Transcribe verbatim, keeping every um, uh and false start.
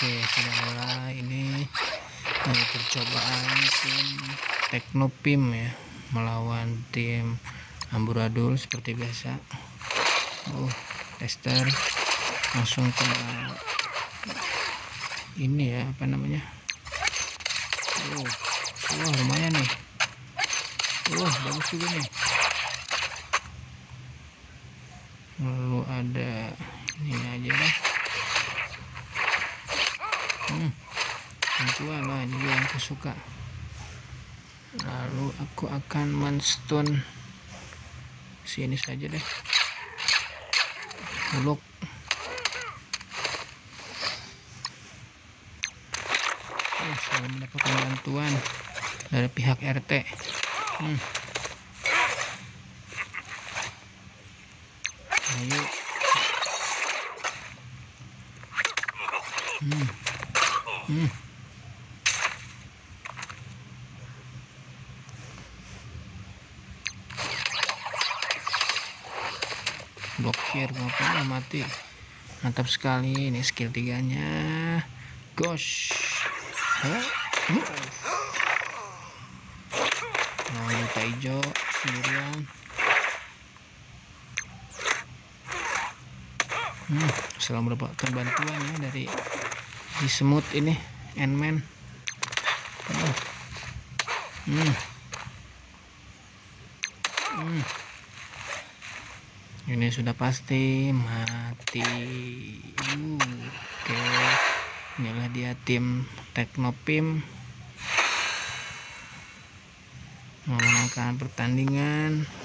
Oke, sudah mulai. Ini eh, percobaan tim Teknopim ya melawan tim Amburadul seperti biasa. Oh, tester langsung kena ini ya, apa namanya? Oh, oh lumayan nih. Oh, bagus juga nih. Lalu ada ini aja deh. Hmm, tentuan lah, ini yang aku suka. Lalu aku akan men-stun sini saja deh. Uluk. Oh, saya mendapatkan bantuan dari pihak R T. Hmm. Ayo. Hmm. Hmm. Blokir, ngapain mati. Mantap sekali ini skill tiganya. Gosh. Huh? Hmm. Nah, buta hijau sendirian. Hmm, selalu mendapatkan bantuan ya dari di semut ini, Endman. Hmm. Hmm. Hmm. Ini sudah pasti mati. Uh, Oke, inilah dia tim Teknopim memenangkan pertandingan.